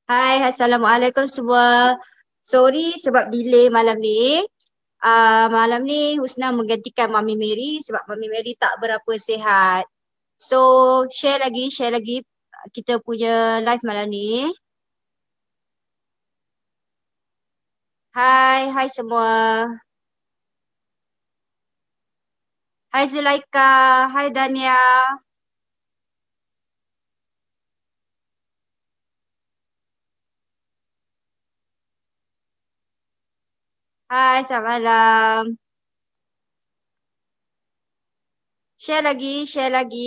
Hai, Assalamualaikum semua. Sorry sebab delay malam ni. Malam ni Husna menggantikan Mami Mary sebab Mami Mary tak berapa sihat. So, share lagi kita punya live malam ni. Hai semua. Hai Zulaika, hai Dania. Hai, selamat malam. Share lagi.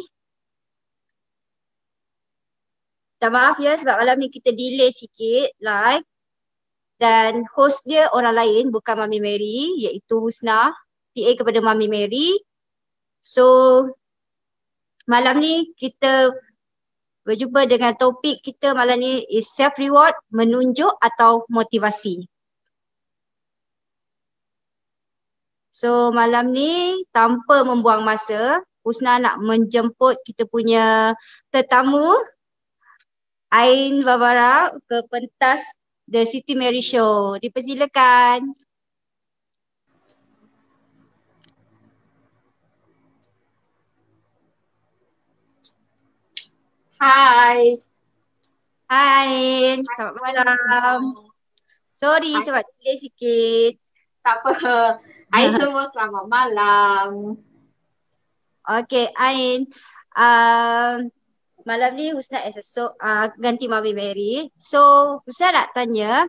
Tak maaf ya sebab malam ni kita delay sikit live. Dan host dia orang lain bukan Mami Mary iaitu Husna, PA kepada Mami Mary. So malam ni kita berjumpa dengan topik kita malam ni is self reward, menunjuk atau motivasi. So malam ni tanpa membuang masa, Husna nak menjemput kita punya tetamu Ain Barbara ke pentas The Siti Mary Show. Dipersilakan. Hai. Hai Ain, selamat malam. Sorry Hai. sebab delay sikit. Tak apa. Hai semua, selamat malam. Okay Ain, malam ni Husna ganti Mami Mary. So Husna nak tanya,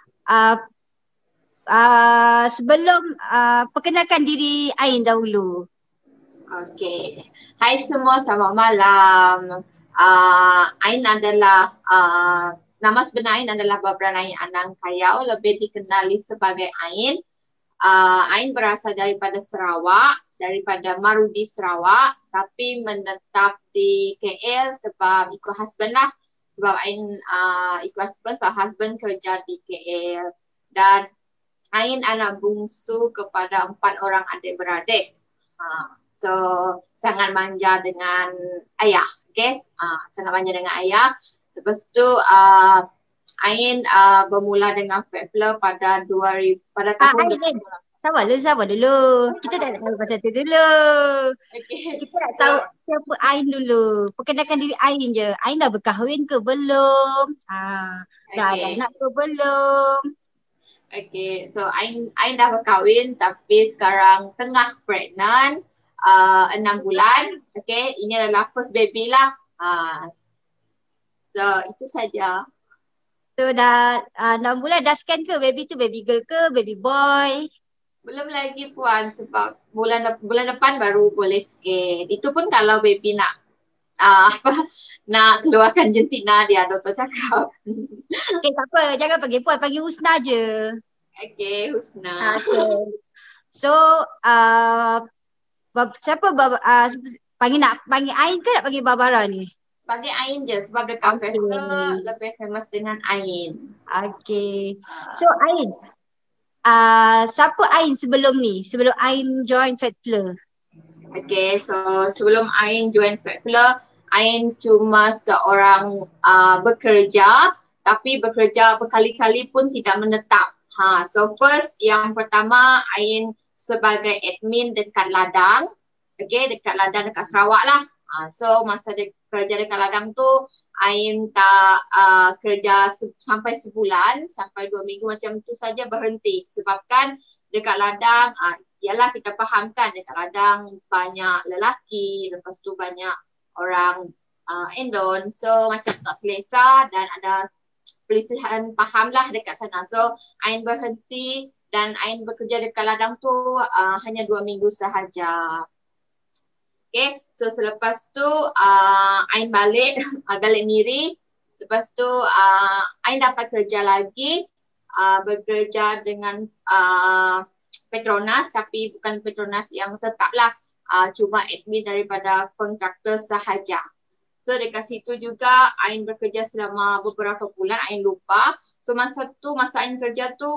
sebelum perkenalkan diri Ain dahulu. Okay. Hai semua, selamat malam. Ain adalah, nama sebenar Ain adalah Barbara Ain Anang Kayau, lebih dikenali sebagai Ain. Ain berasal daripada Sarawak, daripada Marudi Sarawak, tapi menetap di KL sebab ikut husband lah. Sebab Ain ikut husband, sebab husband kerja di KL. Dan Ain anak bungsu kepada 4 orang adik-beradik. So sangat manja dengan ayah, guys. Sangat manja dengan ayah. Lepas tu Ain bermula dengan Fatfler pada tahun Sabar dulu. Kita tak nak tahu pasal tu dulu. Okay. Kita nak tahu siapa Ain dulu. Perkenalkan diri Ain je. Ain dah berkahwin ke belum? Dah ada anak ke belum? Okay, so Ain dah berkahwin tapi sekarang tengah pregnant 6 bulan. Okay, ini adalah first baby lah. So itu saja. So dah 6 bulan dah scan ke? Baby tu baby girl ke baby boy? Belum lagi puan sebab bulan depan baru boleh scan. Itu pun kalau baby nak nak keluarkan jentina dia, doktor cakap. Okay, tak apa. Jangan panggil puan, panggil Husna je. Okay, Husna. Okay. So, siapa panggil Ain ke nak panggil Barbara ni? Panggil Ain je sebab dekat Fatfler lebih famous dengan Ain. Okay. So Ain, siapa Ain sebelum ni? Sebelum Ain join Fatfler? Okay, so sebelum Ain join Fatfler, Ain cuma seorang bekerja, tapi bekerja berkali-kali pun tidak menetap. So first, yang pertama Ain sebagai admin dekat ladang. Okay, dekat ladang dekat Sarawak lah. So masa kerja dekat ladang tu, Ain tak kerja sampai sebulan, sampai 2 minggu macam tu saja berhenti. Sebabkan dekat ladang, yalah kita fahamkan dekat ladang banyak lelaki, lepas tu banyak orang endon. So macam tak selesa dan ada perselisihan faham lah dekat sana. So Ain berhenti dan Ain bekerja dekat ladang tu hanya 2 minggu sahaja. Okay, so selepas tu Ain balik Miri. Lepas tu Ain dapat kerja lagi, bekerja dengan Petronas, tapi bukan Petronas yang tetap lah, cuma admin daripada kontraktor sahaja. So dekat situ juga Ain bekerja selama beberapa bulan, Ain lupa. So masa Ain kerja tu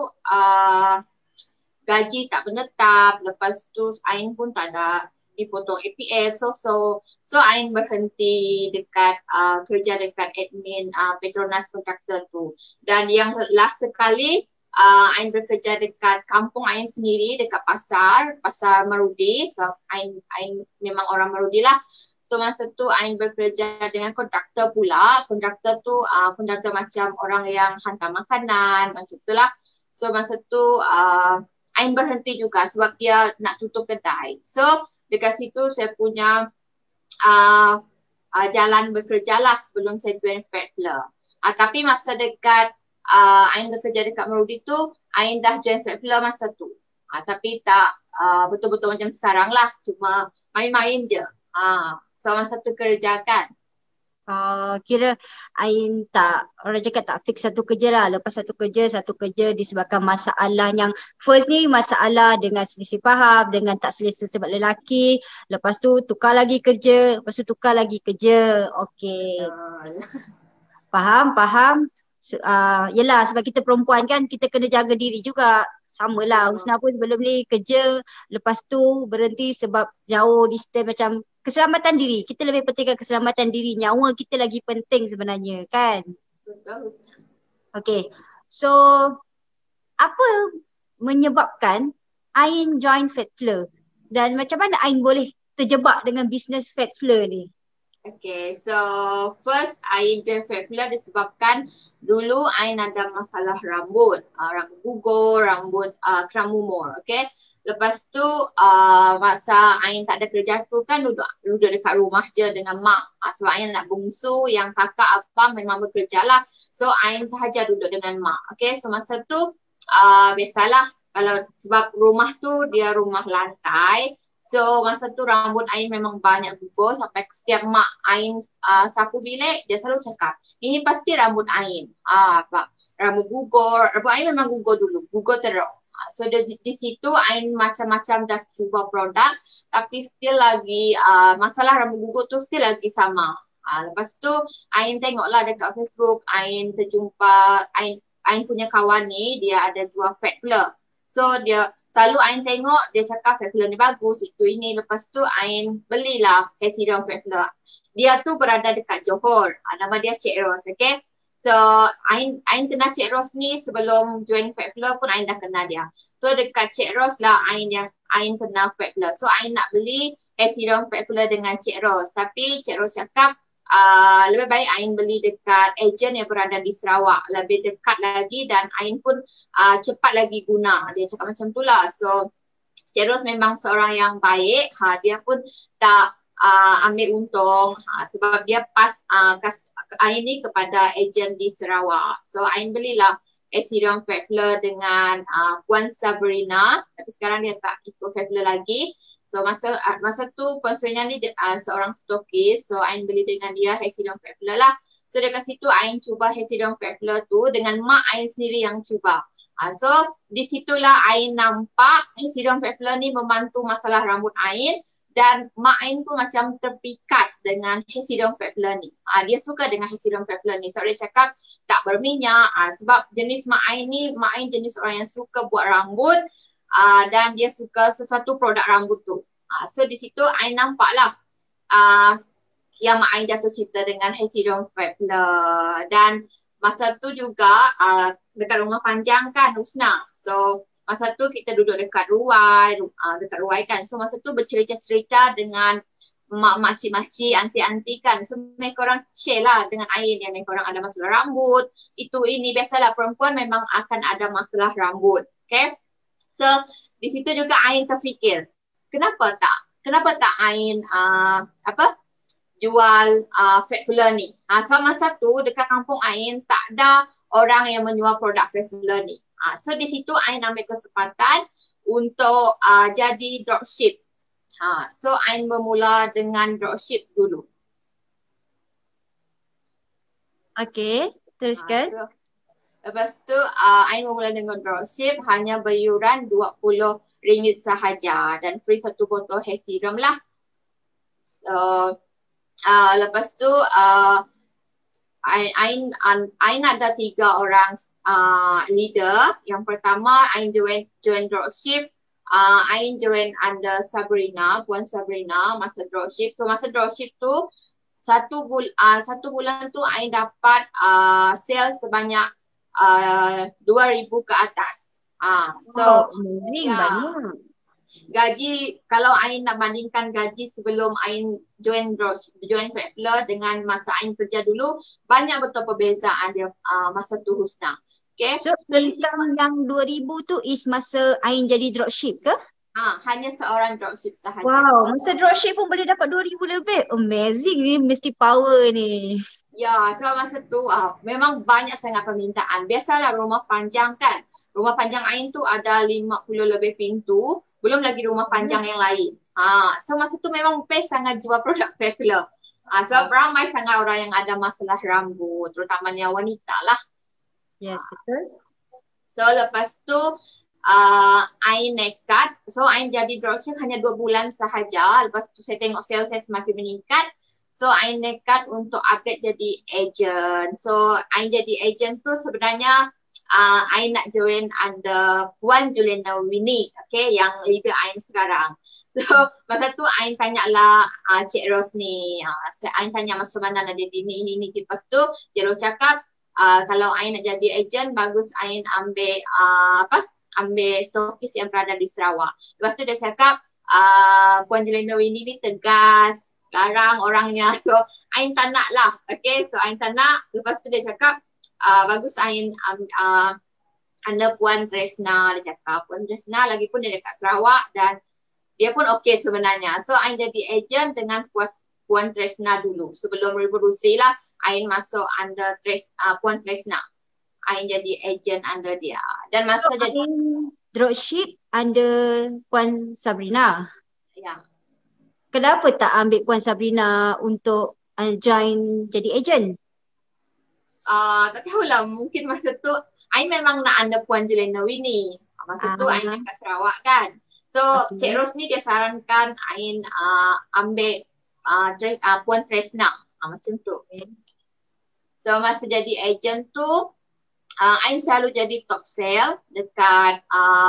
gaji tak menetap, lepas tu Ain pun tak ada dipotong APF. So So Ain berhenti dekat kerja dekat admin Petronas kontraktor tu. Dan yang last sekali Ain bekerja dekat kampung Ain sendiri dekat pasar Marudi. So Ain memang orang Marudi lah. So masa tu Ain bekerja dengan kontraktor pula. Kontraktor tu kontraktor macam orang yang hantar makanan macam tu lah. So masa tu Ain berhenti juga sebab dia nak tutup kedai. So dekat situ saya punya jalan bekerja lah sebelum saya join Fatfler. Tapi masa dekat Ain bekerja dekat Marudi tu, Ain dah join Fatfler masa tu. Tapi tak betul-betul macam sekarang lah, cuma main-main je. So masa tu kerja kan. Kira Ain tak, orang cakap tak fix satu kerja lah. Lepas satu kerja disebabkan masalah yang first ni masalah dengan selisih faham, dengan tak selesa sebab lelaki. Lepas tu tukar lagi kerja, lepas tu tukar lagi kerja. Okey. Faham. Yelah sebab kita perempuan kan, kita kena jaga diri juga. Sama lah Husna pun sebelum ni kerja, lepas tu berhenti sebab jauh distance, macam keselamatan diri. Kita lebih pentingkan keselamatan diri. Nyawa kita lagi penting sebenarnya kan. Betul. Okay. So apa menyebabkan Ain join Fatfler? Dan macam mana Ain boleh terjebak dengan bisnes Fatfler ni? Okay, so first Ain join Fatfler disebabkan dulu Ain ada masalah rambut. Rambut gugur, rambut keramumur. Okay. Lepas tu masa Ain tak ada kerja tu kan duduk dekat rumah je dengan mak. Sebab Ain anak bungsu, yang kakak abang memang bekerja lah. So Ain sahaja duduk dengan mak. Okay, so masa tu biasalah kalau sebab rumah tu dia rumah lantai. So masa tu rambut Ain memang banyak gugur sampai setiap mak Ain sapu bilik dia selalu cakap, ini pasti rambut Ain. Rambut gugur, rambut Ain memang gugur dulu, gugur teruk. So di situ Ain macam-macam dah cuba produk tapi still lagi masalah rambut gugur tu still lagi sama. Lepas tu Ain tengoklah dekat Facebook, Ain terjumpa Ain punya kawan ni, dia ada jual Fatfler. So dia selalu Ain tengok, dia cakap Fatfler ni bagus, itu ini. Lepas tu Ain belilah hair serum Fatfler. Dia tu berada dekat Johor. Nama dia Cik Ros, okay. So Ain kenal Cik Ros ni sebelum join Fatfler pun Ain dah kenal dia. So dekat Cik Ros lah Ain kenal Fatfler. So Ain nak beli hair serum Fatfler dengan Cik Ros. Tapi Cik Ros cakap lebih baik Ain beli dekat ejen yang berada di Sarawak, lebih dekat lagi dan Ain pun cepat lagi guna. Dia cakap macam tu lah. So Cik Ros memang seorang yang baik. Dia pun tak ambil untung sebab dia pas Ain ni kepada ejen di Sarawak. So Ain belilah serum Fatfler dengan Puan Sabrina, tapi sekarang dia tak ikut Fatfler lagi. So masa tu Puan Sabrina ni seorang stokis. So Ain beli dengan dia hair serum Fatfler lah. So dekat situ Ain cuba hair serum Fatfler tu dengan mak Ain sendiri yang cuba. So di situlah Ain nampak hair serum Fatfler ni membantu masalah rambut Ain. Dan mak Ain pun macam terpikat dengan hair serum Fatfler ni. Dia suka dengan hair serum Fatfler ni. So dia cakap tak berminyak. Sebab jenis mak Ain ni, mak Ain jenis orang yang suka buat rambut. Dan dia suka sesuatu produk rambut tu. So di situ Ain nampak lah yang mak Ain jatuh cinta dengan hair serum Fatfler. Dan masa tu juga dekat rumah panjang kan Husna. So masa tu kita duduk dekat ruai kan. So masa tu bercerita-cerita dengan mak-mak, cik-makcik, anti-anti kan. So mereka orang share lah dengan Ain yang mereka orang ada masalah rambut. Itu ini biasalah perempuan memang akan ada masalah rambut. Okay. So di situ juga Ain terfikir, kenapa tak Ain jual Fatfler ni. So masa tu dekat kampung Ain tak ada orang yang menjual produk Fatfler ni. So di situ Ain ambil kesempatan untuk jadi dropship. So Ain bermula dengan dropship dulu. Okay, teruskan. Lepas tu Ain bermula dengan dropship, hanya beriuran RM20 sahaja dan free satu botol hair serum lah. Lepas tu Ain ada 3 orang leader. Yang pertama Ain join dropship Ain join under Sabrina, Puan Sabrina masa dropship. So masa dropship tu satu bulan tu Ain dapat sales sebanyak 2,000 ke atas. Wow, amazing, ya, banyak. gaji kalau Ain nak bandingkan gaji sebelum Ain join Fatfler dengan masa Ain kerja dulu, banyak betul perbezaan dia masa tu Husna. Okay. So income yang 2,000 tu is masa Ain jadi dropship ke? Hanya seorang dropship sahaja. Wow, masa dropship pun boleh dapat 2,000 lebih. Amazing ni, mesti power ni. Ya, so masa tu memang banyak sangat permintaan. Biasalah rumah panjang kan. Rumah panjang Ain tu ada 50 lebih pintu, belum lagi rumah panjang yang lain. So masa tu memang best sangat jual produk Fatfler. So ramai sangat orang yang ada masalah rambut, terutamanya wanita lah. Yes, betul. So lepas tu Ain nekat. So Ain jadi dropship hanya 2 bulan sahaja. Lepas tu saya tengok sales saya semakin meningkat. So Ain nekat untuk upgrade jadi agent. So Ain jadi agent tu sebenarnya Ain nak join under Puan Juliana Winnie, okay, yang leader Ain sekarang. So masa tu Ain tanyalah Cik Ros ni, Ain tanya macam mana nak jadi ini. Lepas tu Cik Ros cakap kalau Ain nak jadi agent, bagus Ain ambil stokis yang berada di Sarawak. Lepas tu dia cakap Puan Juliana Winnie ni tegas, garang orangnya. So Ain tak nak lah, okay. So Ain tak nak. Lepas tu dia cakap bagus Ain under Puan Tresna. Dia cakap Puan Tresna lagipun dia dekat Sarawak dan dia pun okey sebenarnya. So Ain jadi agent dengan Puan Tresna dulu. Sebelum revolusi lah Ain masuk under Puan Tresna. Ain jadi agent under dia. Dan masa So jadi Ain dropship under Puan Sabrina. ya. Kenapa tak ambil Puan Sabrina untuk join jadi agent? Tak tahulah, mungkin masa tu Ain memang nak under Puan Juliana Winnie. Masa tu Ain dekat Sarawak kan. So Cik Ros ni dia sarankan Ain ambil Puan Tresna. Macam tu. So masa jadi agent tu Ain selalu jadi top sale dekat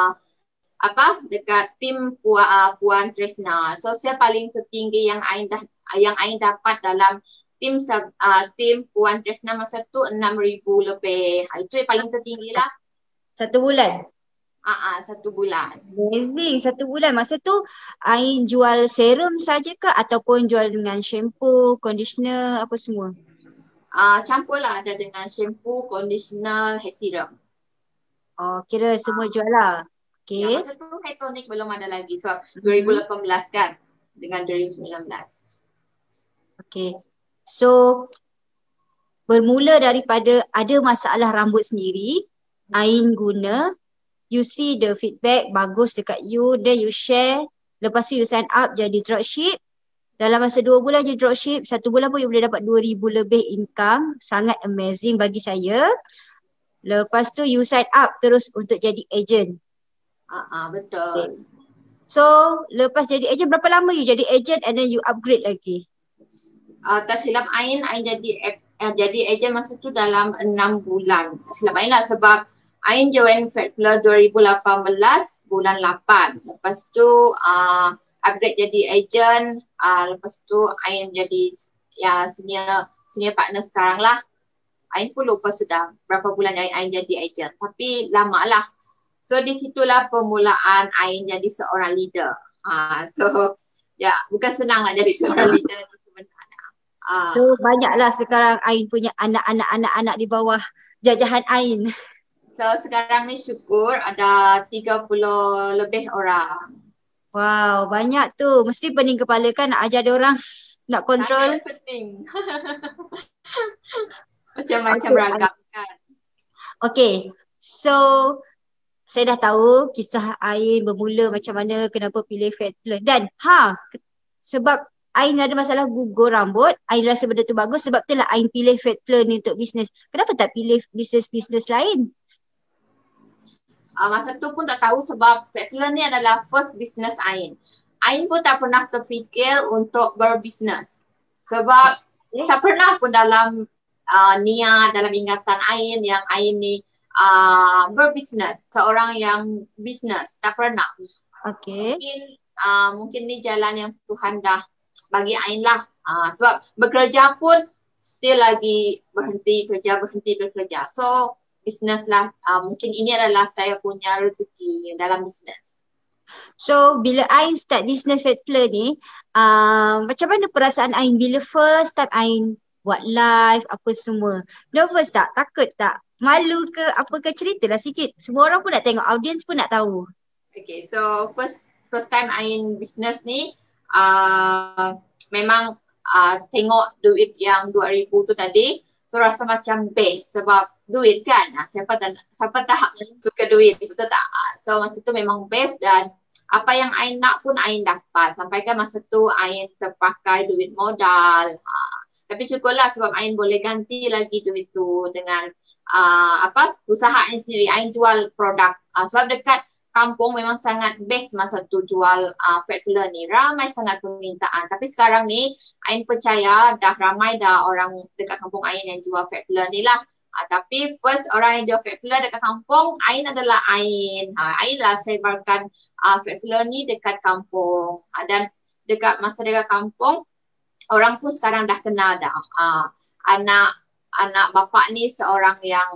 dekat tim Puan Tresna. So saya paling tertinggi yang Ain dapat dalam tim Puan Tresna masa tu 6,000 lebih. Itu yang paling tertinggi lah. 1 bulan? 1 bulan. Amazing, 1 bulan. Masa tu Ain jual serum saja ke ataupun jual dengan shampoo, conditioner, apa semua? Campur lah, ada dengan shampoo, conditioner, hair serum. Oh, kira semua jual lah. Okay. Ya, masa tu hair tonic belum ada lagi. So 2018 kan dengan 2019. Okay. So bermula daripada ada masalah rambut sendiri, Ain guna, you see the feedback bagus dekat you, then you share, lepas tu you sign up jadi dropship. Dalam masa 2 bulan je dropship, 1 bulan pun you boleh dapat 2,000 lebih income. Sangat amazing bagi saya. Lepas tu you sign up terus untuk jadi agent. Betul. Okay. So lepas jadi agent, berapa lama you jadi agent and then you upgrade lagi? Tak silap Ain jadi agent masa tu dalam 6 bulan. Tak silap Ain lah sebab Ain join Fatfler 2018 bulan 8. Lepas tu upgrade jadi agent, lepas tu Ain jadi senior partner sekarang lah. Ain pun lupa sudah berapa bulan Ain jadi agent, tapi lama lah. So di situlah permulaan Ain jadi seorang leader. So ya, bukan senang nak jadi seorang leader sebenarnya. So banyaklah sekarang Ain punya anak-anak di bawah jajahan Ain. So sekarang ni syukur ada 30 lebih orang. Wow, banyak tu. Mesti pening kepala kan nak ajar dia orang, nak kontrol. Sangat penting. Macam-macam ragam kan. Okay, so saya dah tahu kisah Ain bermula macam mana, kenapa pilih Fatfler. Dan sebab Ain ada masalah gugur rambut, Ain rasa benda tu bagus, sebab itulah Ain pilih Fatfler ni untuk bisnes. Kenapa tak pilih bisnes-bisnes lain? Masa tu pun tak tahu sebab Fatfler ni adalah first business Ain. Ain pun tak pernah terfikir untuk berbisnes. Sebab tak pernah pun dalam niat, dalam ingatan Ain yang Ain ni berbisnes. Seorang yang bisnes, tak pernah. Okay. Mungkin ni jalan yang Tuhan dah bagi Ain lah. Sebab bekerja pun still lagi berhenti bekerja. So bisnes lah, mungkin ini adalah saya punya rezeki dalam bisnes. So bila Ain start business Fatpler ni, macam mana perasaan Ain bila first time Ain buat live apa semua? Nervous tak? Takut tak? Malu ke? Apa ke? Ceritalah sikit. Semua orang pun nak tengok, audience pun nak tahu. Okay, so first time Ain business ni, memang tengok duit yang 2,000 tu tadi, so rasa macam best sebab duit kan. Siapa tak suka duit, betul tak? So masa tu memang best dan apa yang Ain nak pun Ain dapat. Sampaikan masa tu Ain terpakai duit modal. Tapi syukurlah sebab Ain boleh ganti lagi duit tu dengan usaha Ain sendiri. Ain jual produk. Sebab dekat kampung memang sangat best masa tu jual Fatpler ni. Ramai sangat permintaan. Tapi sekarang ni Ain percaya dah ramai dah orang dekat kampung Ain yang jual Fatpler ni lah. Tapi first orang yang jual Fatpler dekat kampung Ain adalah Ain. Ain lah sebarkan Fatpler ni dekat kampung. Dan masa dekat kampung orang pun sekarang dah kenal dah. Anak bapa ni seorang yang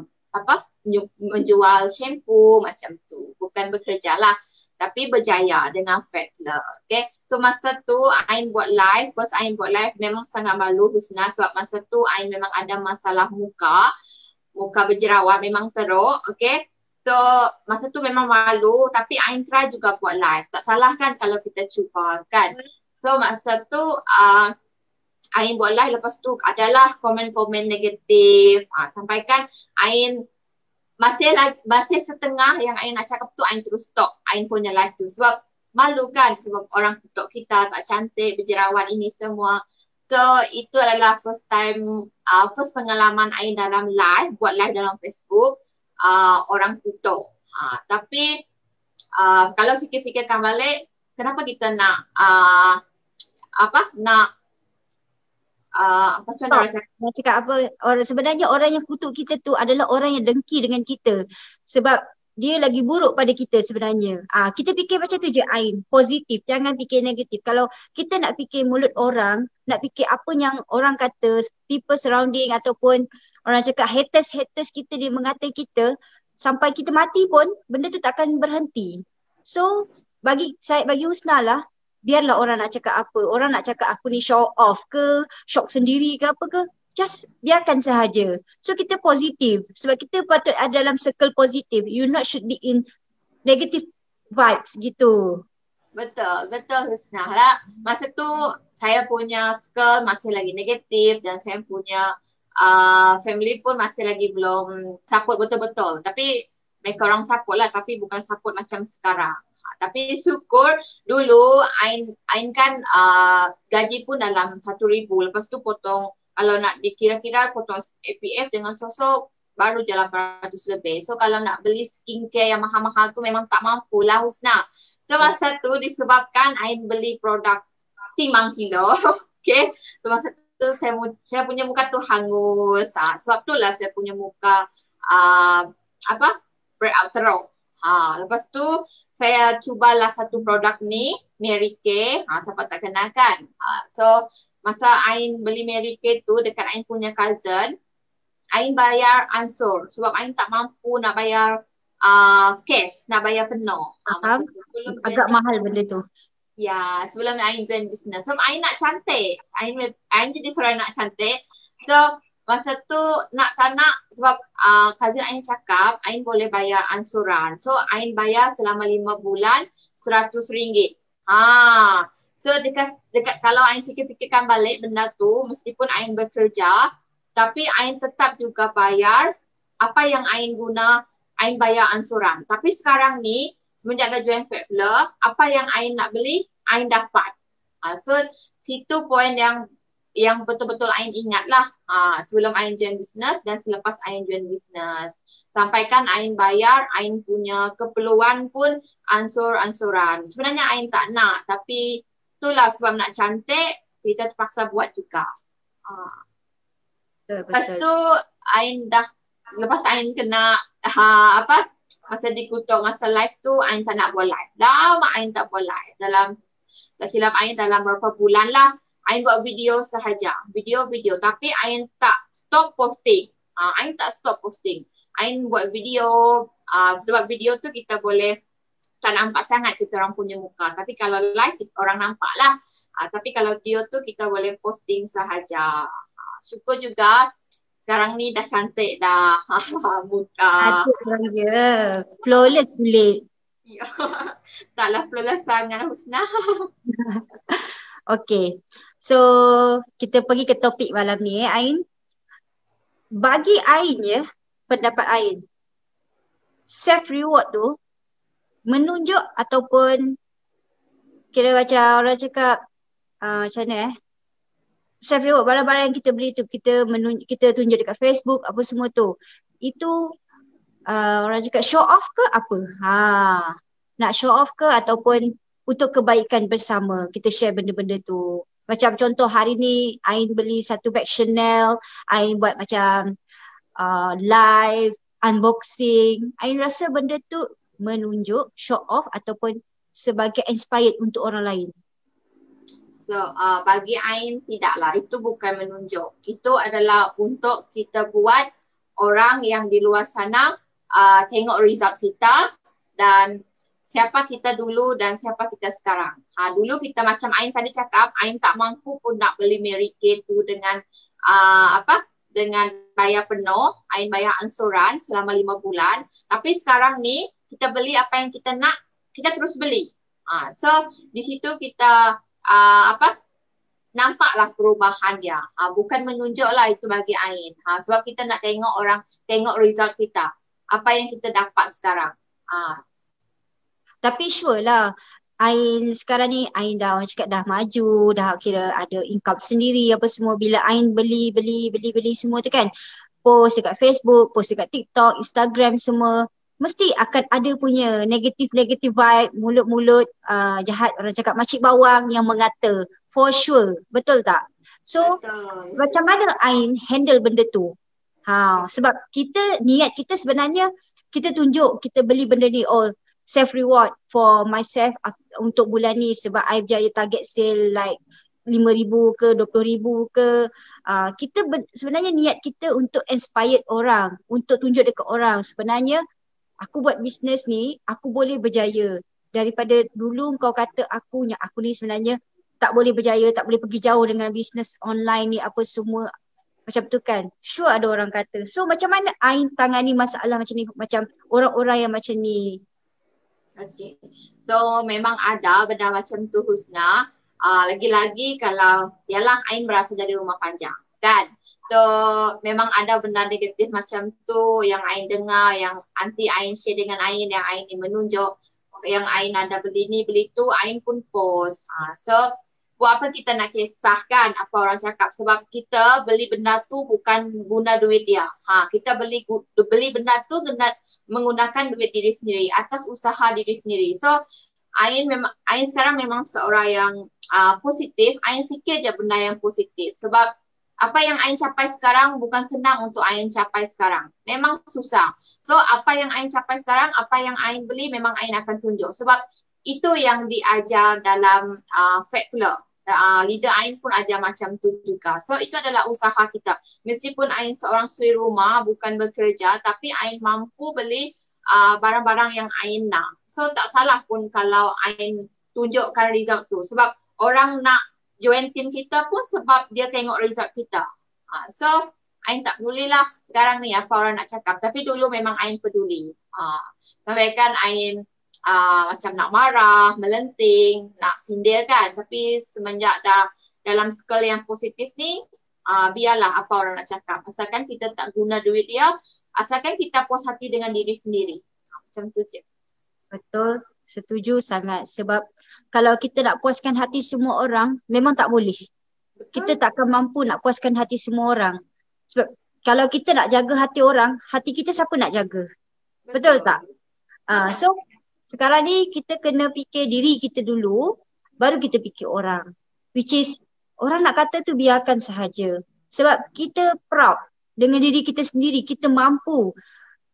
menjual shampoo macam tu. Bukan bekerja lah, tapi berjaya dengan Fatpler. Okay. So masa tu Ain buat live, first Ain buat live memang sangat malu Husna sebab masa tu Ain memang ada masalah muka berjerawat memang teruk. Okay. So masa tu memang malu tapi Ain try juga buat live. Tak salah kan kalau kita cuba kan. So masa tu Ain buat live, lepas tu adalah komen-komen negatif. Sampaikan Ain masih setengah yang Ain nak cakap tu Ain terus stop Ain punya live tu sebab malu kan sebab orang tutup kita tak cantik, berjerawat ini semua. So itu adalah first pengalaman Ain dalam live, buat live dalam Facebook, orang tutup. Tapi kalau fikir-fikirkan balik, kenapa kita nak nak cakap apa, sebenarnya orang yang kutuk kita tu adalah orang yang dengki dengan kita sebab dia lagi buruk pada kita sebenarnya. Kita fikir macam tu je Ain, positif, jangan fikir negatif. Kalau kita nak fikir mulut orang, nak fikir apa yang orang kata, people surrounding ataupun orang cakap haters kita, dia mengatai kita, sampai kita mati pun benda tu takkan berhenti. So bagi Husna lah, biarlah orang nak cakap apa. Orang nak cakap aku ni show off ke, shock sendiri ke apa ke, just biarkan sahaja. So kita positif sebab kita patut ada dalam circle positif. You not should be in negative vibes gitu. Betul Husna lah. Masa tu saya punya circle masih lagi negatif dan saya punya family pun masih lagi belum support betul-betul. Tapi mereka orang support lah, tapi bukan support macam sekarang. Tapi syukur dulu Ain kan gaji pun dalam 1,000. Lepas tu potong, kalau nak dikira-kira potong APF dengan sosok baru je 800 lebih. So kalau nak beli skincare yang mahal-mahal tu memang tak mampu lah Husna. So masa tu disebabkan Ain beli produk timbang kilo. Okay. So masa tu saya punya muka tu hangus. Sebab tu lah saya punya muka breakout teruk. Lepas tu saya cubalah satu produk ni, Mary Kay. Siapa tak kenal kan? So masa Ain beli Mary Kay tu dekat Ain punya cousin, Ain bayar ansur sebab Ain tak mampu nak bayar cash, nak bayar penuh. Agak mahal benda tu. Ya, sebelum Ain join business. So Ain nak cantik. Ain jadi seorang nak cantik. So masa tu nak tak nak sebab cousin Ain cakap Ain boleh bayar ansuran. So Ain bayar selama 5 bulan RM100. So dekat kalau Ain fikir-fikirkan balik benda tu, meskipun Ain bekerja tapi Ain tetap juga bayar apa yang Ain guna, Ain bayar ansuran. Tapi sekarang ni semenjak dah join Fatpler, apa yang Ain nak beli Ain dapat. So situ poin yang betul-betul Ain ingat lah sebelum Ain join business dan selepas Ain join business. Sampaikan Ain bayar, Ain punya keperluan pun ansur-ansuran. Sebenarnya Ain tak nak tapi itulah sebab nak cantik, kita terpaksa buat juga. Lepas tu Ain lepas Ain kena Masa dikutuk, masa live tu Ain tak nak buat live. Lama Ain tak buat live. Tak silap Ain dalam berapa bulan lah. Ain buat video sahaja. Video-video. Tapi Ain tak stop posting. Ain tak stop posting. Ain buat video. Sebab video tu kita boleh tak nampak sangat kita orang punya muka. Tapi kalau live orang nampak lah. Tapi kalau video tu kita boleh posting sahaja. Syukur juga. Sekarang ni dah cantik dah muka. Aduh orang je. Flawless kulit. Taklah flawless sangat Husna. Okay. So kita pergi ke topik malam ni Ain. Bagi Ain je, pendapat Ain, self reward tu menunjuk ataupun kira macam orang cakap macam mana self reward, barang-barang yang kita beli tu kita tunjuk dekat Facebook apa semua tu, itu orang cakap show off ke apa? Nak show off ke ataupun untuk kebaikan bersama kita share benda-benda tu. Macam contoh hari ni Ain beli satu beg Chanel, Ain buat macam live unboxing. Ain rasa benda tu menunjuk, show off ataupun sebagai inspired untuk orang lain. So bagi Ain tidaklah, itu bukan menunjuk. Itu adalah untuk kita buat orang yang di luar sana tengok result kita dan siapa kita dulu dan siapa kita sekarang. Dulu kita macam Ain tadi cakap, Ain tak mampu pun nak beli Mary Kay tu dengan dengan bayar penuh. Ain bayar ansuran selama 5 bulan. Tapi sekarang ni kita beli apa yang kita nak, kita terus beli. So di situ kita nampaklah perubahan dia. Bukan menunjuk lah itu bagi Ain. Sebab kita nak tengok orang tengok result kita. Apa yang kita dapat sekarang. Tapi sure lah Ain sekarang ni Ain dah orang cakap dah maju, dah kira ada income sendiri apa semua. Bila Ain beli semua tu kan, post dekat Facebook, post dekat TikTok, Instagram semua, mesti akan ada punya negative vibe, mulut-mulut jahat, orang cakap macik bawang yang mengata. For sure, betul tak? So Betul. macam mana Ain handle benda tu? Sebab kita, niat kita sebenarnya kita tunjuk, kita beli benda ni, self reward for myself untuk bulan ni sebab I berjaya target sale like 5,000 ke 20,000 ke. Kita sebenarnya niat kita untuk inspired orang, untuk tunjuk dekat orang sebenarnya aku buat bisnes ni aku boleh berjaya. Daripada dulu kau kata aku ni sebenarnya tak boleh berjaya, tak boleh pergi jauh dengan bisnes online ni apa semua macam tu kan. Sure ada orang kata. So macam mana Ain tangani masalah macam ni, macam orang-orang yang macam ni? Okay. So memang ada benda macam tu Husna. Lagi-lagi kalau yalah Ain berasal dari rumah panjang kan. So memang ada benda negatif macam tu yang Ain dengar, yang anti Ain share dengan Ain, yang Ain ni menunjuk, yang Ain ada beli ni beli tu, Ain pun post. So buat apa kita nak kisahkan apa orang cakap, sebab kita beli benda tu bukan guna duit dia. Kita beli benda tu menggunakan duit diri sendiri, atas usaha diri sendiri. So Ain sekarang memang seorang yang positif. Ain fikir je benda yang positif. Sebab apa yang Ain capai sekarang bukan senang untuk Ain capai sekarang. Memang susah. So apa yang Ain capai sekarang, apa yang Ain beli memang Ain akan tunjuk. Sebab itu yang diajar dalam Fat Fuller. Leader Ain pun ajar macam tu juga. So itu adalah usaha kita. Meskipun Ain seorang suri rumah, bukan bekerja, tapi Ain mampu beli barang-barang yang Ain nak. So tak salah pun kalau Ain tunjukkan result tu. Sebab orang nak join team kita pun sebab dia tengok result kita. So Ain tak pedulilah sekarang ni apa orang nak cakap. Tapi dulu memang Ain peduli. Sampai kan Ain macam nak marah, melenting, nak sindir kan. Tapi semenjak dah dalam skala yang positif ni, biarlah apa orang nak cakap. Asalkan kita tak guna duit dia, asalkan kita puas hati dengan diri sendiri. Macam tu je. Betul, setuju sangat. Sebab kalau kita nak puaskan hati semua orang, memang tak boleh. Kita takkan mampu nak puaskan hati semua orang. Sebab kalau kita nak jaga hati orang, hati kita siapa nak jaga? Betul tak? So sekarang ni kita kena fikir diri kita dulu, baru kita fikir orang. Which is, orang nak kata tu biarkan sahaja. Sebab kita proud dengan diri kita sendiri, kita mampu.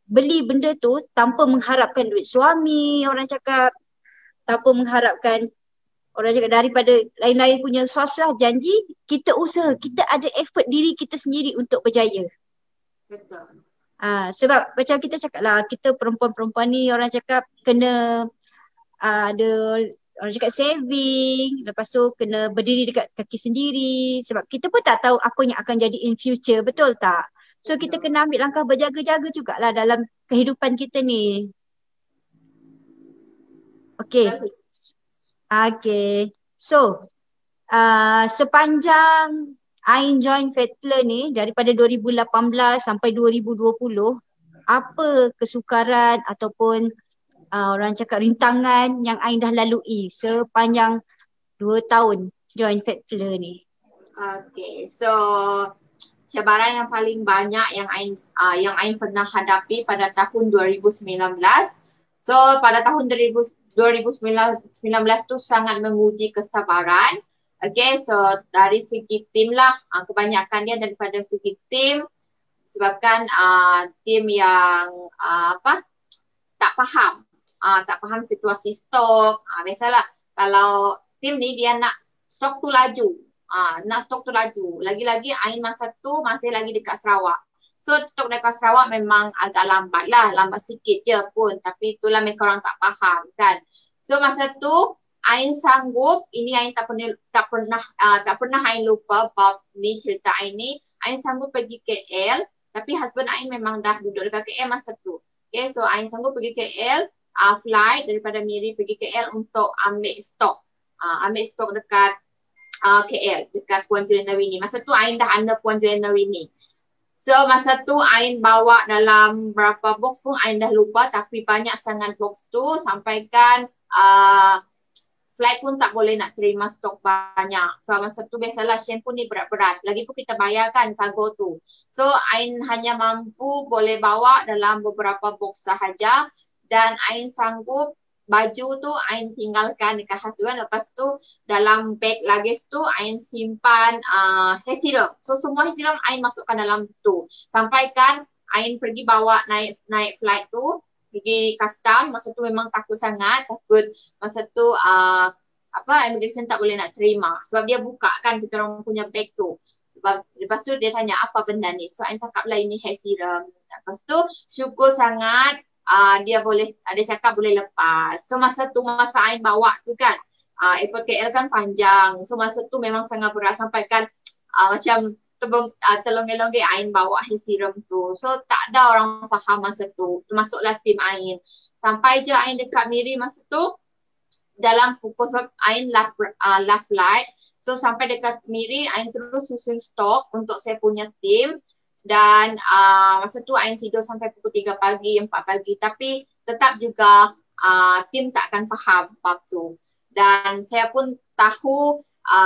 beli benda tu tanpa mengharapkan duit suami, orang cakap, tanpa mengharapkan orang cakap daripada lain-lain punya sos lah, janji kita usaha, kita ada effort diri kita sendiri untuk berjaya. Betul. Sebab macam kita cakap lah, kita perempuan-perempuan ni orang cakap kena ada orang cakap saving, lepas tu kena berdiri dekat kaki sendiri sebab kita pun tak tahu apa yang akan jadi in future, betul tak? So kita kena ambil langkah berjaga-jaga jugalah dalam kehidupan kita ni. Okay. Okay. So sepanjang Ain join Fatpler ni daripada 2018 sampai 2020, apa kesukaran ataupun orang cakap rintangan yang Ain dah lalui sepanjang 2 tahun join Fatpler ni? Okay, so cabaran yang paling banyak yang Ain pernah hadapi pada tahun 2019. So pada tahun 2019 tu sangat menguji kesabaran. Okay, so dari segi tim lah, kebanyakan dia daripada segi tim, sebabkan tim yang tak faham situasi stok. Biasalah kalau tim ni dia nak stok tu laju. Lagi-lagi Ain masa tu masih lagi dekat Sarawak. So stok dekat Sarawak memang agak lambat sikit je pun. Tapi itulah mereka orang tak faham kan. So masa tu Ain sanggup, ini Ain tak pernah Ain lupa bab ni, cerita Ain ni. Ain sanggup pergi KL, tapi husband Ain memang dah duduk dekat KL masa tu. Okay, so Ain sanggup pergi KL, flight daripada Miri pergi KL untuk ambil stok. Dekat KL, dekat Puan Juliana Winnie. Masa tu Ain dah under Puan Juliana Winnie. So masa tu Ain bawa dalam berapa box pun Ain dah lupa, tapi banyak sangat box tu sampaikan flight pun tak boleh nak terima stok banyak. So masa tu biasalah shampoo ni berat-berat. Lagipun kita bayarkan kargo tu. So Ain hanya mampu boleh bawa dalam beberapa box sahaja. Dan Ain sanggup baju tu Ain tinggalkan dekat husband. Lepas tu dalam bag luggage tu Ain simpan hair serum. So semua hair serum Ain masukkan dalam tu. Sampaikan Ain pergi bawa naik flight tu, pergi custom. Masa tu memang takut sangat, masa tu immigration tak boleh nak terima sebab dia buka kan kita orang punya bag tu. Sebab lepas tu dia tanya apa benda ni. So Ain cakaplah ini hair serum. Lepas tu syukur sangat dia cakap boleh lepas. So masa Ain bawa tu kan, airport KL kan panjang. So masa tu memang sangat berat, sampaikan macam terlonggar-longgar Ain bawa hair serum tu. So tak ada orang faham masa tu, termasuklah tim Ain. Sampai je Ain dekat Miri masa tu dalam pukul, sebab Ain last flight. So sampai dekat Miri Ain terus susun stok untuk saya punya tim. Dan masa tu Ain tidur sampai pukul 3 pagi, 4 pagi. Tapi tetap juga tim tak akan faham bab tu. Dan saya pun tahu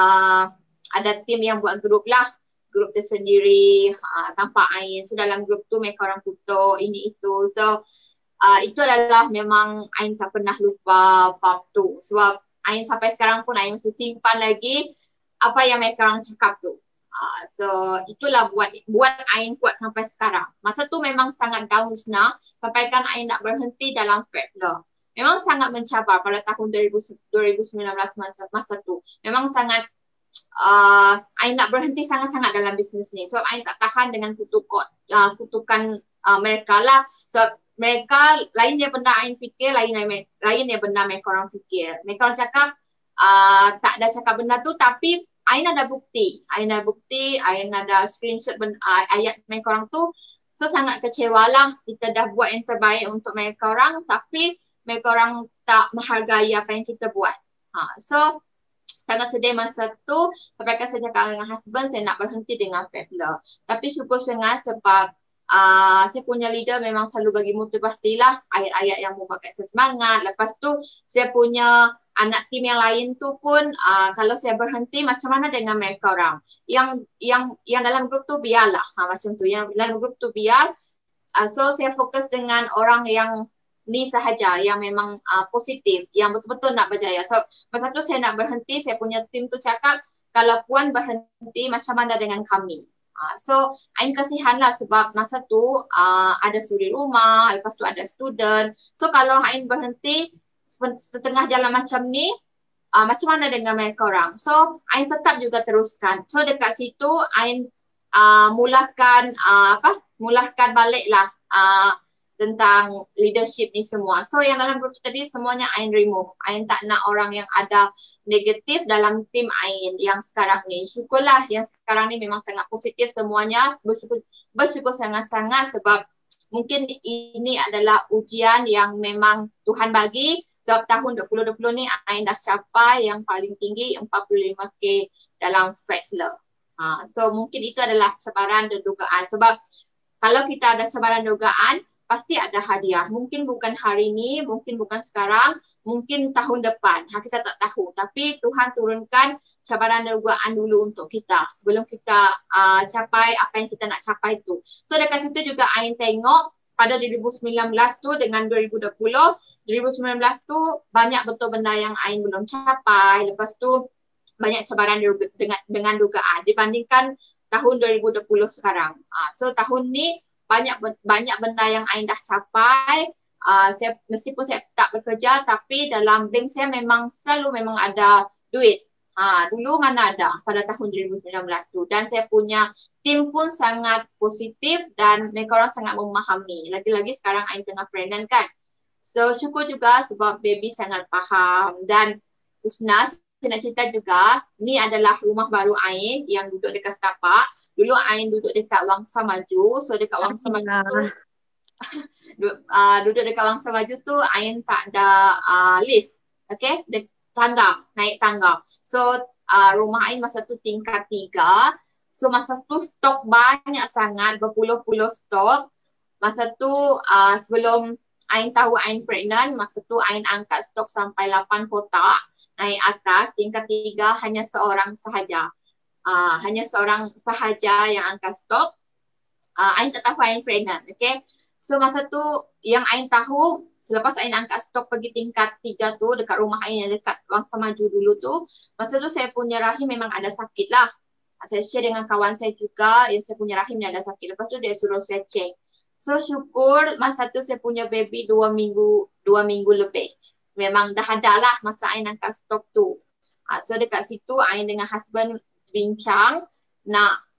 ada tim yang buat grup tersendiri tanpa Ain. So dalam grup tu mereka orang kutuk ini itu. So itu adalah memang Ain tak pernah lupa bab tu. Sebab Ain sampai sekarang pun Ain masih simpan lagi apa yang mereka orang cakap tu. So itulah buat Ain kuat sampai sekarang. Masa tu memang sangat down senang, sampaikan Ain nak berhenti dalam Fatpler. Memang sangat mencabar pada tahun 2019 masa tu. Memang sangat Ain nak berhenti sangat-sangat dalam bisnes ni. Sebab Ain tak tahan dengan kutukan mereka lah. Sebab mereka lain dia benda Ain fikir, lain dia benda mereka orang fikir. Mereka orang cakap tak ada cakap benda tu, tapi Ain ada bukti, Ain ada screenshot ayat mereka orang tu. So sangat kecewa lah, kita dah buat yang terbaik untuk mereka orang, tapi mereka orang tak menghargai apa yang kita buat. So sangat sedih masa tu, sampai saya cakap dengan husband saya nak berhenti dengan Fatpler. Tapi syukur sangat sebab saya punya leader memang selalu bagi motivasi lah, ayat-ayat yang membuatkan saya semangat. Lepas tu saya punya anak tim yang lain tu pun kalau saya berhenti macam mana dengan mereka orang yang dalam grup tu biarlah macam tu, yang dalam grup tu biar. So saya fokus dengan orang yang ni sahaja, yang memang positif, yang betul-betul nak berjaya. So masa tu saya nak berhenti, saya punya tim tu cakap kalau puan berhenti macam mana dengan kami. So Ain kasihan lah sebab masa tu ada suri rumah, lepas tu ada student. So kalau Ain berhenti setengah jalan macam ni, macam mana dengan mereka orang? So Ain tetap juga teruskan. So dekat situ Ain mulahkan baliklah tentang leadership ni semua. So yang dalam grup tadi semuanya Ain remove. Ain tak nak orang yang ada negatif dalam tim Ain yang sekarang ni. Syukurlah yang sekarang ni memang sangat positif semuanya. Bersyukur sangat-sangat sebab mungkin ini adalah ujian yang memang Tuhan bagi. Sebab tahun 2020 ni Ain dah capai yang paling tinggi 45K dalam Fred Fleur. So mungkin itu adalah cabaran dan dugaan. Sebab kalau kita ada cabaran dugaan, pasti ada hadiah. Mungkin bukan hari ini, mungkin bukan sekarang, mungkin tahun depan. Kita tak tahu. Tapi Tuhan turunkan cabaran dan dugaan dulu untuk kita. Sebelum kita capai apa yang kita nak capai tu. So dekat situ juga Ain tengok pada 2019 tu dengan 2020. 2019 tu banyak betul benda yang Ain belum capai. Lepas tu banyak cabaran dengan dugaan dibandingkan tahun 2020 sekarang. So tahun ni banyak benda yang Ain dah capai. Meskipun saya tak bekerja tapi dalam bank saya selalu ada duit. Dulu mana ada pada tahun 2019 tu. Dan saya punya tim pun sangat positif dan mereka orang sangat memahami. Lagi-lagi sekarang Ain tengah pregnant kan. So syukur juga sebab baby sangat faham. Dan Husna, saya nak cerita juga, ni adalah rumah baru Ain yang duduk dekat setapak. Dulu Ain duduk dekat Wangsa Maju. So dekat Wangsa Maju tu, duduk dekat Wangsa Maju tu Ain tak ada lift. Okay, naik tangga. So rumah Ain masa tu tingkat 3. So masa tu stok banyak sangat, berpuluh-puluh stok. Masa tu sebelum Ain tahu Ain pregnant, masa tu Ain angkat stok sampai 8 kotak. Naik atas, tingkat 3 hanya seorang sahaja. Hanya seorang sahaja yang angkat stok. Ain tak tahu Ain pregnant, okay? So masa tu yang Ain tahu, selepas Ain angkat stok pergi tingkat 3 tu, dekat rumah Ain yang dekat Wangsa Maju dulu tu, masa tu saya punya rahim memang ada sakit lah. Saya share dengan kawan saya juga, yang saya punya rahim yang ada sakit. Lepas tu dia suruh saya cek. So syukur masa tu saya punya baby 2 minggu lebih. Memang dah ada lah masa Ain angkat stok tu. So dekat situ Ain dengan husband bincang nak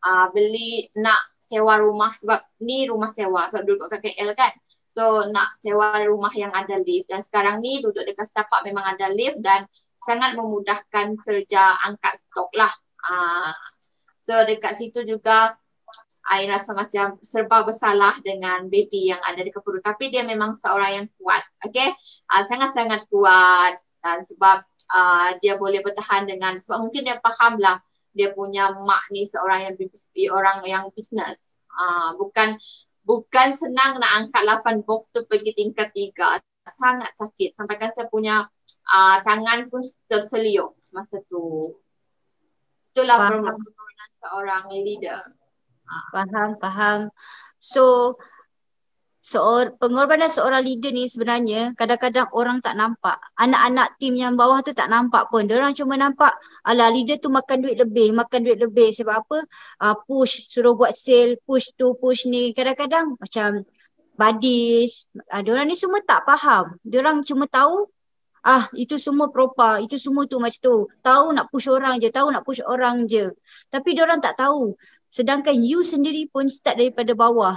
sewa rumah sebab ni rumah sewa sebab duduk kat KL kan. So nak sewa rumah yang ada lift dan sekarang ni duduk dekat setapak memang ada lift dan sangat memudahkan kerja angkat stok lah. So dekat situ juga Ain rasa macam serba bersalah dengan baby yang ada dekat perut. Tapi dia memang seorang yang kuat. Okay? Sangat-sangat kuat. Dan sebab dia boleh bertahan dengan, sebab mungkin dia faham lah dia punya mak ni seorang yang bisnes. Bukan senang nak angkat 8 box tu pergi tingkat 3. Sangat sakit. Sampaikan saya punya tangan pun terseliup masa tu. Itulah pengorbanan seorang leader. Faham. So pengorbanan seorang leader ni sebenarnya kadang-kadang orang tak nampak. Anak-anak tim yang bawah tu tak nampak pun. Diorang cuma nampak leader tu makan duit lebih. Sebab apa? Push, suruh buat sale, push tu, push ni. Kadang-kadang macam badis. Diorang ni semua tak faham. Diorang cuma tahu itu semua propa, itu semua tu macam tu. Tahu nak push orang je. Tapi diorang tak tahu. Sedangkan you sendiri pun start daripada bawah.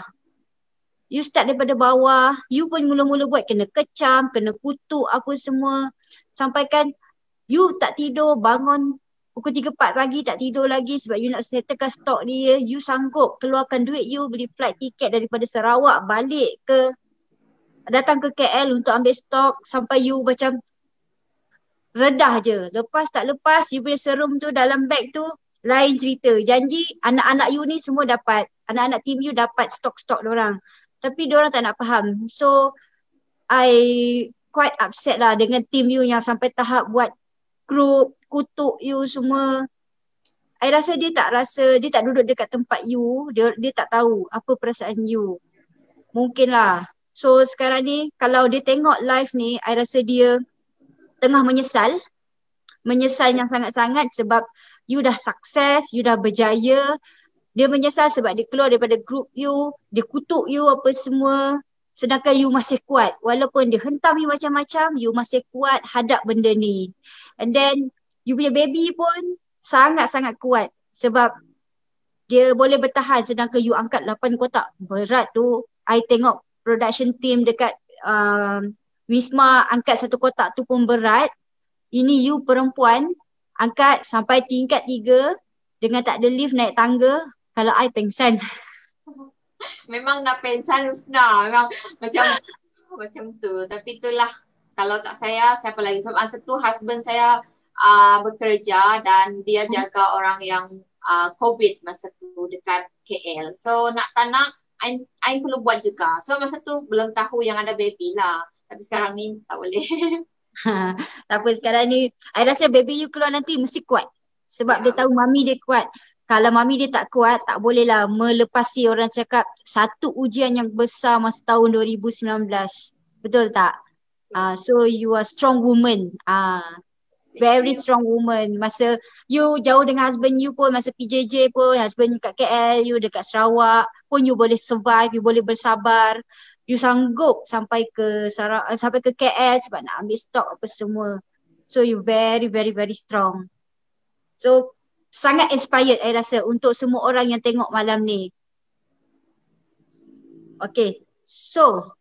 You pun mula-mula buat kena kecam, kena kutuk apa semua. Sampaikan you tak tidur, bangun pukul 3-4 pagi tak tidur lagi sebab you nak settlekan stok dia. You sanggup keluarkan duit you beli flight tiket daripada Sarawak datang ke KL untuk ambil stok sampai you macam redah je. Lepas you punya serum tu dalam beg tu lain cerita. Janji anak-anak you ni semua dapat. Anak-anak tim you dapat stok-stok diorang. Tapi diorang tak nak faham. So, I quite upset lah dengan tim you yang sampai tahap buat group, kutuk you semua. I rasa dia tak duduk dekat tempat you. Dia tak tahu apa perasaan you. Mungkin lah. So, sekarang ni kalau dia tengok live ni, I rasa dia tengah menyesal. Menyesal yang sangat-sangat sebab you dah sukses, you dah berjaya Dia menyesal sebab dia keluar daripada group you, dia kutuk you apa semua. Sedangkan you masih kuat. Walaupun dia hentam you macam-macam, you masih kuat hadap benda ni. And then you punya baby pun sangat-sangat kuat. Sebab dia boleh bertahan sedangkan you angkat 8 kotak. Berat tu. I tengok production team dekat Wisma angkat 1 kotak tu pun berat. Ini you perempuan angkat sampai tingkat 3 dengan tak ada lift naik tangga. Kalau I pengsan. Memang nak pengsan Husna. Memang macam tu. Tapi itulah, kalau tak saya, siapa lagi? Sebab masa tu husband saya bekerja dan dia jaga orang yang COVID masa tu dekat KL. So nak tak nak, I perlu buat juga. So masa tu belum tahu yang ada baby lah. Tapi sekarang ni tak boleh. Tak apa, sekarang ni I rasa baby you keluar nanti mesti kuat. Sebab dia tahu mami dia kuat. Kalau mami dia tak kuat, tak bolehlah melepasi orang cakap satu ujian yang besar masa tahun 2019. Betul tak? So you are strong woman. Very strong woman. Masa you jauh dengan husband you pun, masa PJJ pun, husband you kat KL, you dekat Sarawak pun you boleh survive, you boleh bersabar. You sanggup sampai ke KL sebab nak ambil stok apa semua. So you very very very strong. So sangat inspired I rasa untuk semua orang yang tengok malam ni. Okay. So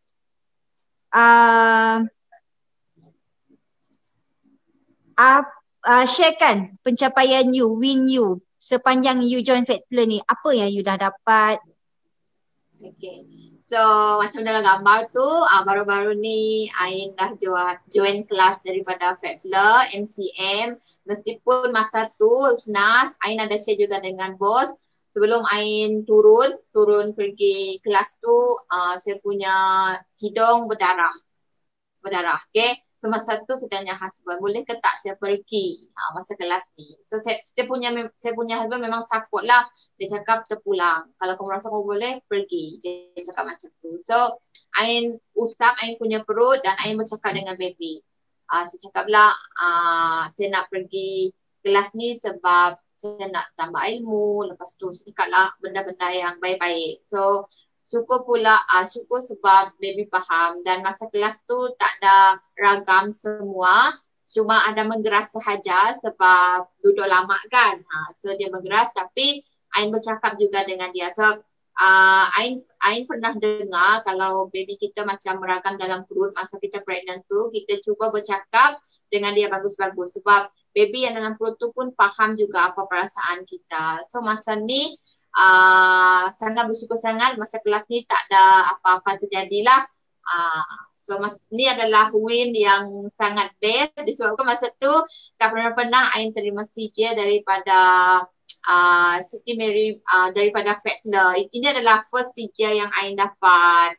sharekan pencapaian you, win you sepanjang you join Fatpler ni. Apa yang you dah dapat? Okay. So macam dalam gambar tu, baru-baru ni Ain dah join kelas daripada Fatpler, MCM. Meskipun masa tu Husna, Ain ada share juga dengan bos. Sebelum Ain turun pergi kelas tu, saya punya hidung berdarah. Okay. So masa tu saya tanya husband, boleh ke tak saya pergi masa kelas ni. So saya punya husband memang support lah. Dia cakap terpulang. Kalau kamu rasa kamu boleh, pergi. Dia cakap macam tu. So Ain usap Ain punya perut dan Ain bercakap dengan baby. Saya cakap lah, saya nak pergi kelas ni sebab saya nak tambah ilmu. Lepas tu saya cakap lah benda-benda yang baik-baik. So syukur pula, syukur sebab baby faham dan masa kelas tu tak ada ragam semua, cuma ada menggeras sahaja sebab duduk lama kan. So dia menggeras tapi Ain bercakap juga dengan dia. So Ain pernah dengar kalau baby kita macam meragam dalam perut masa kita pregnant tu, kita cuba bercakap dengan dia bagus-bagus sebab baby yang dalam perut tu pun faham juga apa perasaan kita. So masa ni sangat bersyukur sangat masa kelas ni tak ada apa-apa terjadilah. So ni adalah win yang sangat best disebabkan masa tu tak pernah Ain terima CJ daripada Siti Mary, daripada Fatpler. Ini adalah first CJ yang Ain dapat.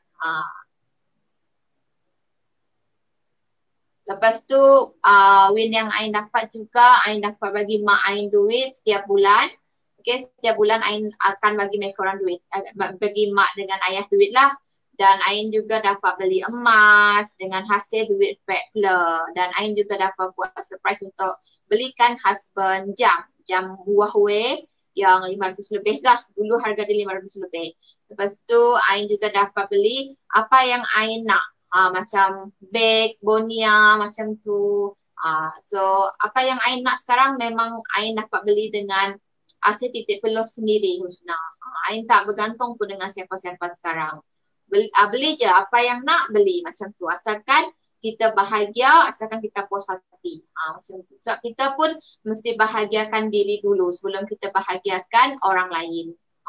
Lepas tu win yang Ain dapat juga, Ain dapat bagi mak Ain duit setiap bulan. Okay, setiap bulan Ain akan bagi mereka orang duit, bagi mak dengan ayah duit lah. Dan Ain juga dapat beli emas dengan hasil duit Fatpler. Dan Ain juga dapat buat surprise untuk belikan husband jam Huawei yang 500 lebih lah. Dulu harga dia 500 lebih. Lepas tu Ain juga dapat beli apa yang Ain nak. Macam bag, bonia, macam tu. So apa yang Ain nak sekarang memang Ain dapat beli dengan saya titik peluh sendiri Husna. Ain tak bergantung pun dengan siapa-siapa sekarang. Beli je apa yang nak beli macam tu. Asalkan kita bahagia, asalkan kita puas hati. Macam tu. Sebab kita pun mesti bahagiakan diri dulu sebelum kita bahagiakan orang lain.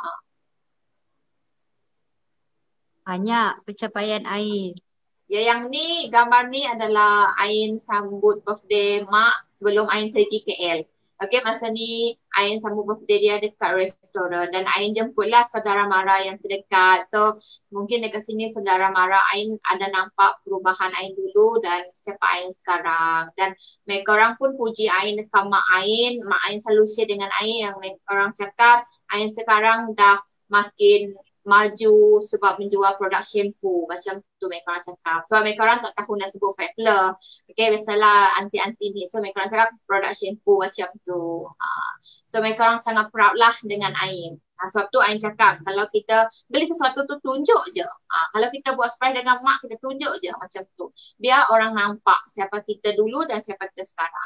Banyak pencapaian Ain. Ya, yang ni, gambar ni adalah Ain sambut birthday mak sebelum Ain pergi KL. Okay, masa ni Ain sambut birthday dia dekat restoran dan Ain jemputlah saudara mara yang terdekat. So mungkin dekat sini saudara mara Ain ada nampak perubahan Ain dulu dan siapa Ain sekarang. Dan mereka orang pun puji Ain dekat mak Ain. Mak Ain selalu share dengan Ain yang mereka orang cakap Ain sekarang dah makin maju sebab menjual produk shampoo. Macam tu mereka orang cakap. Sebab mereka orang tak tahu nak sebut Fabler. Okay, biasalah anti-anti ni. So mereka orang cakap produk shampoo macam tu. So mereka orang sangat proud lah dengan Ain. Sebab tu Ain cakap kalau kita beli sesuatu tu tunjuk je. Kalau kita buat spray dengan mak, kita tunjuk je macam tu. Biar orang nampak siapa kita dulu dan siapa kita sekarang.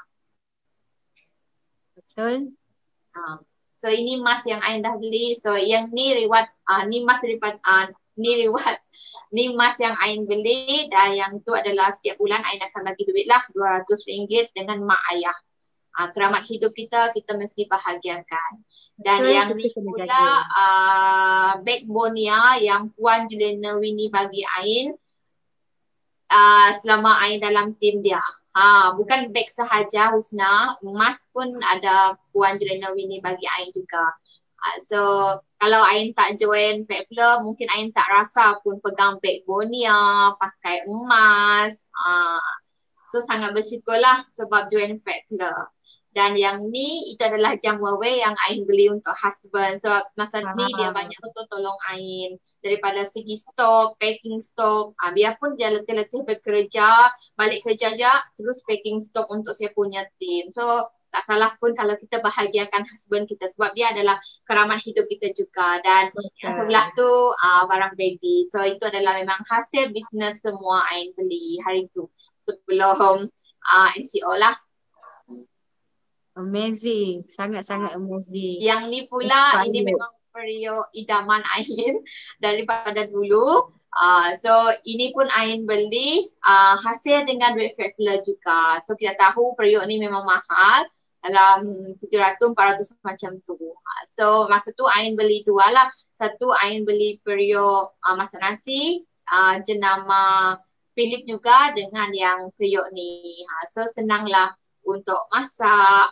Betul. So ini mask yang Ain dah beli. So yang ni reward, ni mask daripada ni reward. Ni mask yang Ain beli dan yang tu adalah setiap bulan Ain akan bagi duit lah RM200 dengan mak ayah. Keramat hidup kita mesti bahagiakan. Dan yang ni pula Backbone yang Puan Juliana Winnie bagi Ain selama Ain dalam tim dia. Bukan beg sahaja Husna, emas pun ada Puan Juliana Winnie bagi Ain juga. So kalau Ain tak join Fabler, mungkin Ain tak rasa pun pegang Backbone pakai emas. So sangat bersyukurlah sebab join Fabler. Dan yang ni itu adalah jam Huawei yang Ain beli untuk husband. So masa ni dia banyak betul tolong Ain. Daripada segi stok, packing stok. Biarpun dia letih-letih bekerja, balik kerja je terus packing stok untuk saya punya team. So tak salah pun kalau kita bahagiakan husband kita sebab dia adalah keramat hidup kita juga. Dan yang sebelah tu barang baby. So itu adalah memang hasil bisnes semua Ain beli hari tu sebelum MCO lah. Amazing. Sangat-sangat amazing. Yang ni pula, ini memang periuk idaman Ain daripada dulu. So ini pun Ain beli hasil dengan duit Fabler juga. So kita tahu periuk ni memang mahal. Dalam 700-400 macam tu. So masa tu Ain beli dua lah. Satu Ain beli periuk masak nasi. Jenama Philip juga dengan yang periuk ni. So senanglah untuk masak.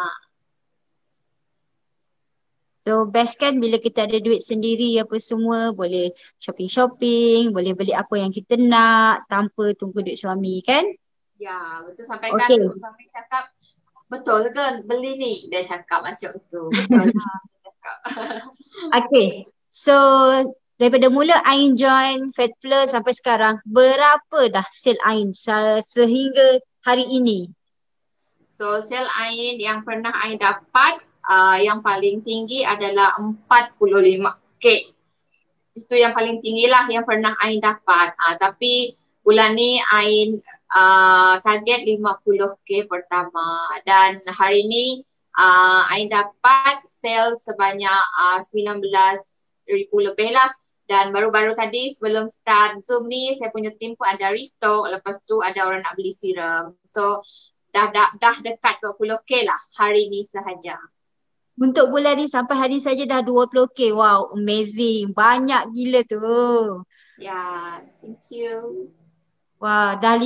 So best kan bila kita ada duit sendiri apa semua, boleh shopping-shopping, boleh beli apa yang kita nak tanpa tunggu duit suami kan? Ya, betul sampai kan suami cakap, betul ke beli ni? Dia cakap macam tu. Betul lah. Okay, so daripada mula Ain join Fabler sampai sekarang, berapa dah sale Ain sehingga hari ini? So sale Ain yang pernah Ain dapat yang paling tinggi adalah 45k. Itu yang paling tinggi lah yang pernah Ain dapat. Tapi bulan ni Ain target 50k pertama. Dan hari ni Ain dapat sale sebanyak 19,000 lebih lah. Dan baru-baru tadi sebelum start Zoom ni saya punya tim pun ada restock. Lepas tu ada orang nak beli serum. So dah dekat 20k lah hari ni sahaja. Untuk bulan ni sampai hari ni saja dah 20k. Wow, amazing. Banyak gila tu. Ya, thank you. Wah, dah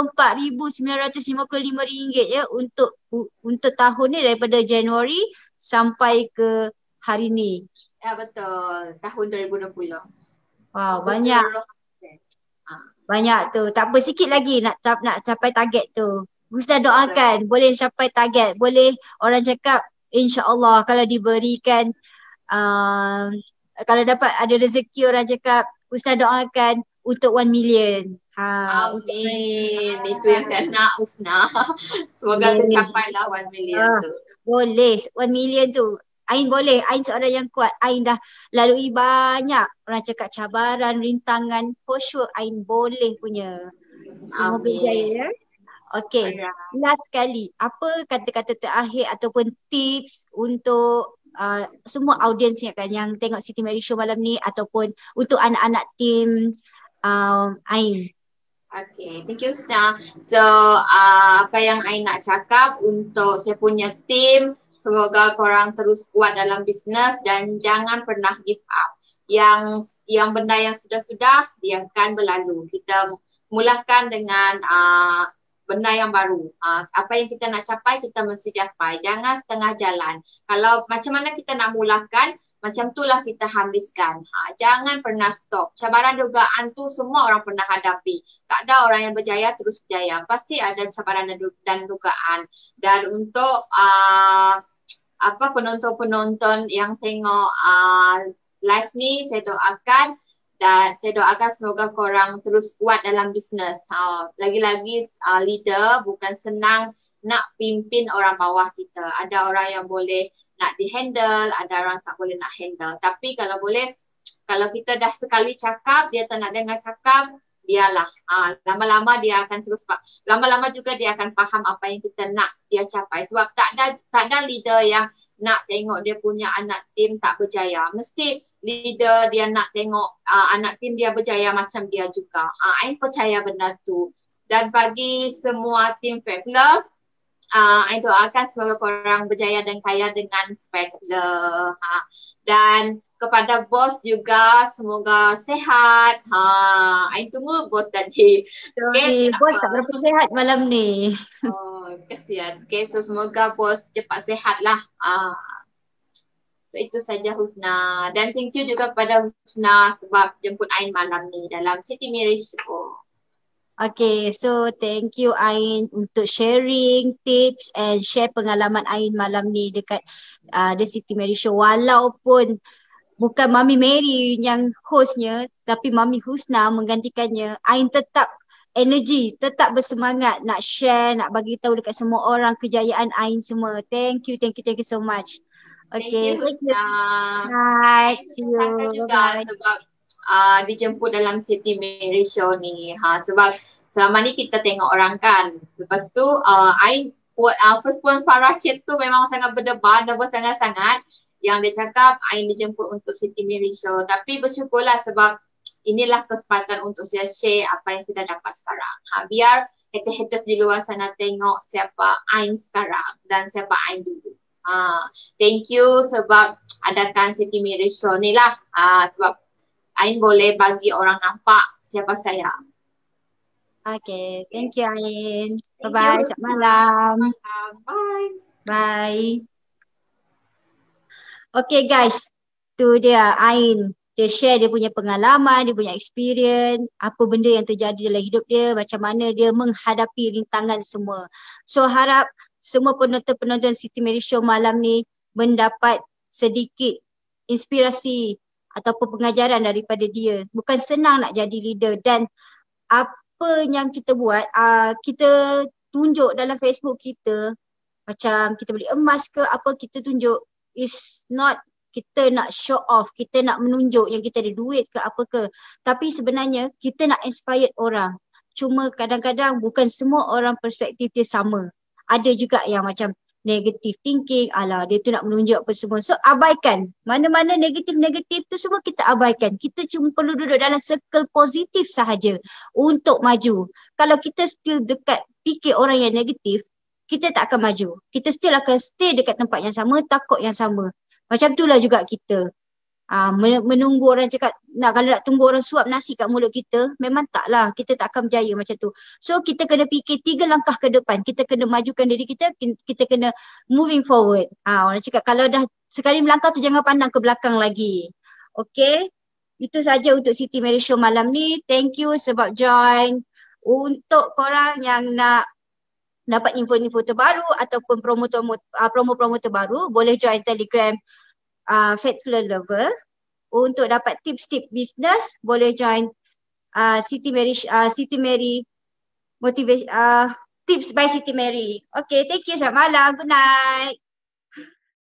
RM54,955 ya untuk tahun ni daripada Januari sampai ke hari ni. Ya betul, tahun 2020. Wow, banyak. Banyak tu. Tak apa, sikit lagi nak capai target tu. Ustaz doakan boleh capai target. Boleh orang cakap insya-Allah kalau diberikan kalau dapat ada rezeki orang cakap Ustaz doakan untuk 1 million. Amin. Itu yang saya nak Usna. Semoga tercapai lah 1 million tu. Boleh 1 million tu. Ain boleh. Ain seorang yang kuat. Ain dah lalui banyak orang cakap cabaran, rintangan. For sure Ain boleh punya. Semoga jaya ya. Okay, last sekali, apa kata-kata terakhir ataupun tips untuk semua audiens yang tengok Siti Mary Show malam ni ataupun untuk anak-anak tim Ain? Okay, thank you Usna. So, apa yang Ain nak cakap untuk saya punya tim, semoga korang terus kuat dalam bisnes dan jangan pernah give up. Yang benda yang sudah-sudah, biarkan berlalu. Kita mulakan dengan benda yang baru. Apa yang kita nak capai, kita mesti capai. Jangan setengah jalan. Kalau macam mana kita nak mulakan, macam itulah kita habiskan. Jangan pernah stop. Cabaran dugaan tu semua orang pernah hadapi. Tak ada orang yang berjaya terus berjaya. Pasti ada cabaran dan dugaan. Dan untuk penonton-penonton yang tengok live ni saya doakan dan saya doakan semoga korang terus kuat dalam bisnes. Lagi-lagi leader bukan senang nak pimpin orang bawah kita. Ada orang yang boleh nak di-handle, ada orang tak boleh nak handle. Tapi kalau boleh, kalau kita dah sekali cakap, dia tak nak dengar cakap, biarlah. Lama-lama dia akan terus, lama-lama juga dia akan faham apa yang kita nak dia capai. Sebab tak ada leader yang nak tengok dia punya anak tim tak berjaya. Mesti leader dia nak tengok anak tim dia berjaya macam dia juga. I percaya benda tu. Dan bagi semua tim Faithful, I doakan semoga korang berjaya dan kaya dengan Faithful. Dan kepada bos juga semoga sehat. I tunggu bos tadi. Okay, bos tak berapa sehat malam ni. Oh, kasihan. Okay, so semoga bos cepat sehat lah. So itu saja Husna. Dan thank you juga kepada Husna sebab jemput Ain malam ni dalam Siti Mary Show. Okay, so thank you Ain untuk sharing tips and share pengalaman Ain malam ni dekat The Siti Mary Show. Walaupun bukan Mami Mary yang hostnya, tapi Mami Husna menggantikannya, Ain tetap energy, tetap bersemangat nak share, nak bagi tahu dekat semua orang kejayaan Ain semua. Thank you so much. Okay, thank you. Bye. See you. Juga bye. Sebab dijemput dalam Siti Mary Show ni. Sebab selama ni kita tengok orang kan. Lepas tu Ain first point Farah chat tu memang sangat berdebar, sangat-sangat. Yang dia cakap Ain dijemput untuk Siti Mary Show. Tapi bersyukurlah sebab inilah kesempatan untuk saya share apa yang saya dapat sekarang. Biar haters-haters di luar sana tengok siapa Ain sekarang dan siapa Ain dulu. Thank you sebab adakan Siti Mary Show ni lah. Sebab Ain boleh bagi orang nampak siapa saya. Okay, thank you Ain. Bye-bye, selamat malam. Bye. Bye. Okay guys, tu dia Ain. Dia share dia punya pengalaman, dia punya experience, apa benda yang terjadi dalam hidup dia, macam mana dia menghadapi rintangan semua. So harap semua penonton-penonton Siti Mary Show malam ni mendapat sedikit inspirasi ataupun pengajaran daripada dia. Bukan senang nak jadi leader dan apa yang kita buat, kita tunjuk dalam Facebook kita, macam kita beli emas ke apa, kita tunjuk is not kita nak show off, kita nak menunjuk yang kita ada duit ke apa ke. Tapi sebenarnya kita nak inspired orang. Cuma kadang-kadang bukan semua orang perspektif dia sama. Ada juga yang macam negative thinking, alah dia tu nak menunjuk apa semua. So abaikan. Mana-mana negatif-negatif tu semua kita abaikan. Kita cuma perlu duduk dalam circle positif sahaja untuk maju. Kalau kita still dekat fikir orang yang negatif, kita tak akan maju. Kita still akan stay dekat tempat yang sama, takut yang sama. Macam itulah juga kita. Menunggu orang cakap, kalau nak tunggu orang suap nasi kat mulut kita, memang taklah. Kita tak akan berjaya macam tu. So kita kena fikir 3 langkah ke depan. Kita kena majukan diri kita, kita kena moving forward. Orang cakap kalau dah sekali melangkah tu jangan pandang ke belakang lagi. Okay. Itu saja untuk Siti Mary Show malam ni. Thank you sebab join. Untuk korang yang nak dapat info-info terbaru ataupun promo-promo terbaru, boleh join Telegram Faithful Lover. Untuk dapat tips-tips bisnes, boleh join Siti Mary Motivation Tips by Siti Mary. Okay, thank you. Selamat malam. Good night.